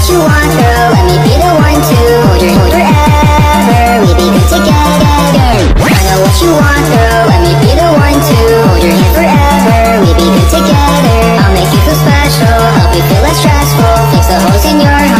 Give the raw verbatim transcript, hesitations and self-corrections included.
what you want, girl. Let me be the one to hold your hand forever. We be good together. I know what you want, girl. Let me be the one to hold your hand forever. We be good together. I'll make you feel special, help you feel less stressful, fix the holes in your heart.